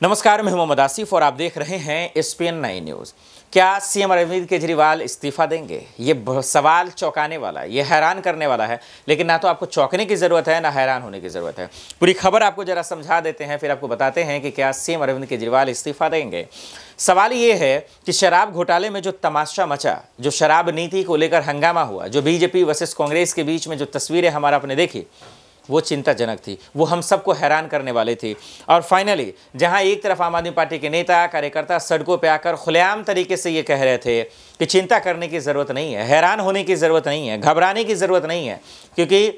नमस्कार, मैं मोहम्मद आसिफ और आप देख रहे हैं एसपीएन 9 न्यूज़। क्या सीएम अरविंद केजरीवाल इस्तीफा देंगे? ये सवाल चौंकाने वाला है, ये हैरान करने वाला है। लेकिन ना तो आपको चौंकने की ज़रूरत है, ना हैरान होने की ज़रूरत है। पूरी खबर आपको ज़रा समझा देते हैं, फिर आपको बताते हैं कि क्या सीएम अरविंद केजरीवाल इस्तीफा देंगे। सवाल ये है कि शराब घोटाले में जो तमाशा मचा, जो शराब नीति को लेकर हंगामा हुआ, जो बीजेपी वर्सेस कांग्रेस के बीच में जो तस्वीरें हमारा आपने देखी, वो चिंताजनक थी, वो हम सबको हैरान करने वाली थी। और फाइनली जहां एक तरफ आम आदमी पार्टी के नेता कार्यकर्ता सड़कों पे आकर खुलेआम तरीके से ये कह रहे थे कि चिंता करने की ज़रूरत नहीं है, हैरान होने की ज़रूरत नहीं है, घबराने की ज़रूरत नहीं है, क्योंकि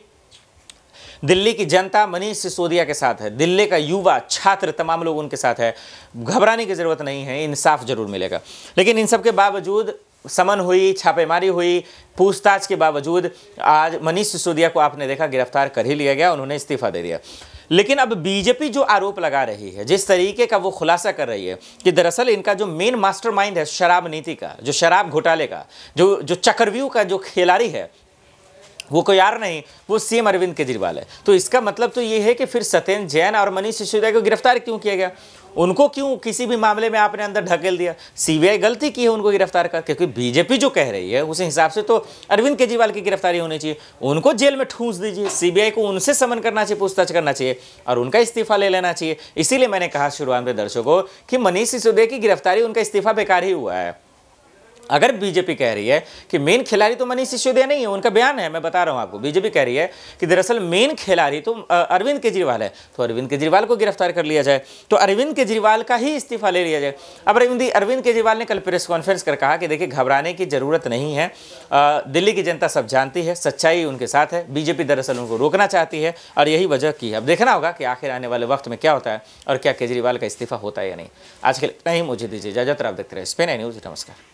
दिल्ली की जनता मनीष सिसोदिया के साथ है, दिल्ली का युवा छात्र तमाम लोग उनके साथ है, घबराने की ज़रूरत नहीं है, इंसाफ जरूर मिलेगा। लेकिन इन सब के बावजूद समन हुई, छापेमारी हुई, पूछताछ के बावजूद आज मनीष सिसोदिया को आपने देखा गिरफ्तार कर ही लिया गया, उन्होंने इस्तीफा दे दिया। लेकिन अब बीजेपी जो आरोप लगा रही है, जिस तरीके का वो खुलासा कर रही है कि दरअसल इनका जो मेन मास्टरमाइंड है शराब नीति का, जो शराब घोटाले का, जो चक्रव्यूह का जो खिलाड़ी है, वो कोई और नहीं, वो सीएम अरविंद केजरीवाल है। तो इसका मतलब तो ये है कि फिर सत्येंद्र जैन और मनीष सिसोदिया को गिरफ्तार क्यों किया गया? उनको क्यों किसी भी मामले में आपने अंदर ढकेल दिया? सीबीआई गलती की है उनको गिरफ्तार कर, क्योंकि बीजेपी जो कह रही है उस हिसाब से तो अरविंद केजरीवाल की गिरफ्तारी होनी चाहिए, उनको जेल में ठूंस दीजिए, सीबीआई को उनसे समन करना चाहिए, पूछताछ करना चाहिए और उनका इस्तीफा ले लेना चाहिए। इसीलिए मैंने कहा शुरुआत में दर्शकों कि मनीष सिसोदिया की गिरफ्तारी, उनका इस्तीफा बेकार ही हुआ है। अगर बीजेपी कह रही है कि मेन खिलाड़ी तो मनीष सिसोदिया नहीं है, उनका बयान है, मैं बता रहा हूं आपको, बीजेपी कह रही है कि दरअसल मेन खिलाड़ी तो अरविंद केजरीवाल है, तो अरविंद केजरीवाल को गिरफ्तार कर लिया जाए, तो अरविंद केजरीवाल का ही इस्तीफा ले लिया जाए। अब अरविंद केजरीवाल ने कल प्रेस कॉन्फ्रेंस कर कहा कि देखिए घबराने की जरूरत नहीं है, दिल्ली की जनता सब जानती है, सच्चाई उनके साथ है, बीजेपी दरअसल उनको रोकना चाहती है और यही वजह की है। अब देखना होगा कि आखिर आने वाले वक्त में क्या होता है और क्या केजरीवाल का इस्तीफा होता है या नहीं। आज के लिए नहीं, मुझे दीजिए इजाजत, आप देखते रहे एसपीएन न्यूज़। नमस्कार।